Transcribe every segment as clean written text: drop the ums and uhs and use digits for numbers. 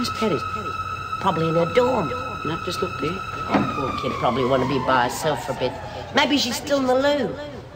Where's Perry? Probably in her dorm. No, just look there. Oh, poor kid probably want to be by herself for a bit. Maybe she's still in the loo.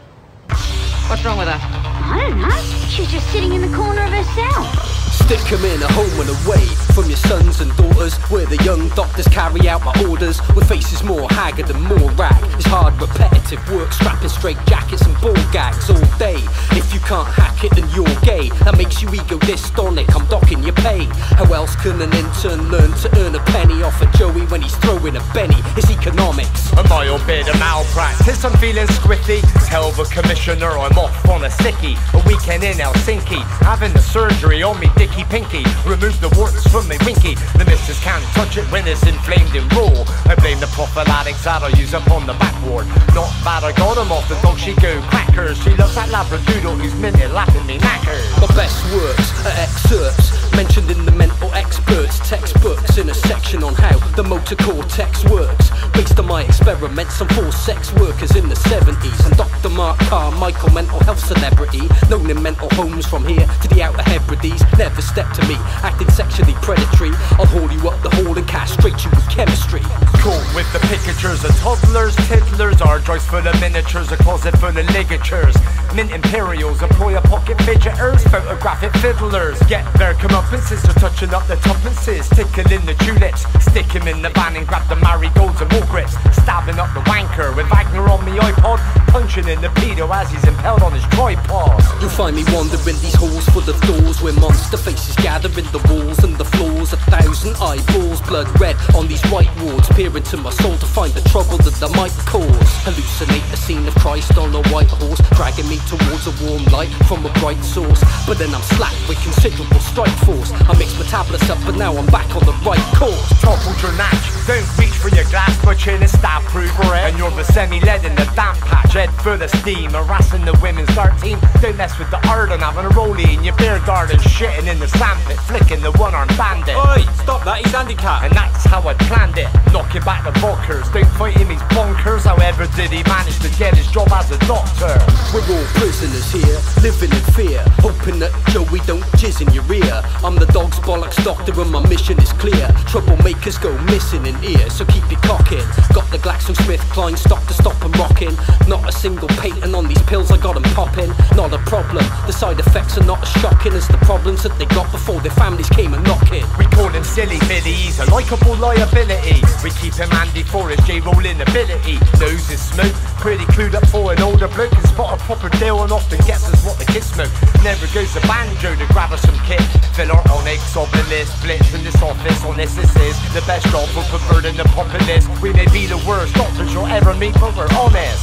What's wrong with her? I don't know. She's just sitting in the corner of her cell. Stick 'em in a home and away from your sons and daughters, where the young doctors carry out my orders, with faces more haggard and more rag. It's hard, repetitive work, strapping straight jackets and ball gags all day. If you can't hack it, then you're gay. That makes you ego dystonic, I'm docking your pay. How else can an intern learn to earn a penny off a Joey when he's throwing a Benny? It's economics. A mild bit of malpractice, I'm feeling squiffy. Tell the commissioner I'm off on a sickie. A weekend in Helsinki, having the surgery on me dicky pinky. Remove the warts from me winky. The missus can't touch it when it's inflamed and raw. I blame the prophylactics that I use up on the backboard. Not bad, I got 'em off the dog, she go crackers. She loves that labradoodle who's minute lapping me knackers. My best works are excerpts mentioned in the mental experts textbooks, in a section on how the motor cortex works, based on my experiments on 4 sex workers in the 70s. And Dr. Mark Carmichael, mental health celebrity, known in mental homes from here to the Outer Hebrides. Never step to me, acting sexually predatory. I'll haul you up the hall and castrate you with chemistry. Caught with the picatures of toddlers, tiddlers, hard drives full of miniatures, a closet full of ligatures. Mint imperials, employer pocket fidgeters, photographic fiddlers. Get their comeuppances, they're touching up the tuppences, tickling the tulips. Stick him in the van and grab the marigolds and more grips. Stabbing up the wanker with Wagner on me iPod, punching in the pedo as he's impaled on his tripod. You'll find me wandering these halls full of doors, where monster faces gather in the walls and the floors. 1,000 eyeballs, blood red on these white wards, peer into my soul to find the trouble that I might cause. Hallucinate the scene of Christ on a white horse, dragging me towards a warm light from a bright source. But then I'm slapped with considerable strike force. I mixed my tablets up, but now I'm back on the right course. Toppled your natch, don't reach for your glass, but chin is stab proof. And you're the semi-lead in the damp patch, head full of steam, harassing the women's dart team. Don't mess with the Arden, having a rollie in your beer garden, shitting in the sandpit, flicking the one-armed bandit. Oi, stop that, he's handicapped. And that's how I planned it, knocking back the bonkers. Don't fight him, he's bonkers. However did he manage to get his job as a doctor? We're all prisoners here, living in fear, hoping that Joey don't jizz in your ear. I'm the dog's bollocks doctor and my mission is clear. Troublemakers go missing in ear, so keep it cocking. Got the GlaxoSmithKline stock to stop them rocking. Not a single patent on these pills, I got them popping. Not a problem, the side effects are not as shocking as the problems that they got before their families came a knocking. We call him silly Billy, he's a likeable liability. We keep him handy for his J-rolling ability. Knows his smoke, pretty clued up for an older bloke. Can spot a proper deal and often gets us what the kids smoke. Never goes to banjo to grab us some kit. Fill our own eggs on the list, blitz in this office. Honest, this is the best job for perverting the populace. We may be the worst doctors you'll ever meet, but we're honest.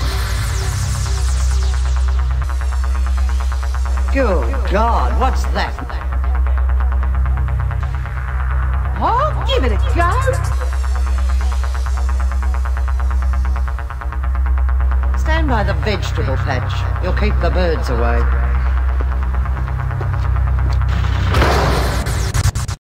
Good God, what's that? Oh, give it a go. Stand by the vegetable patch. You'll keep the birds away.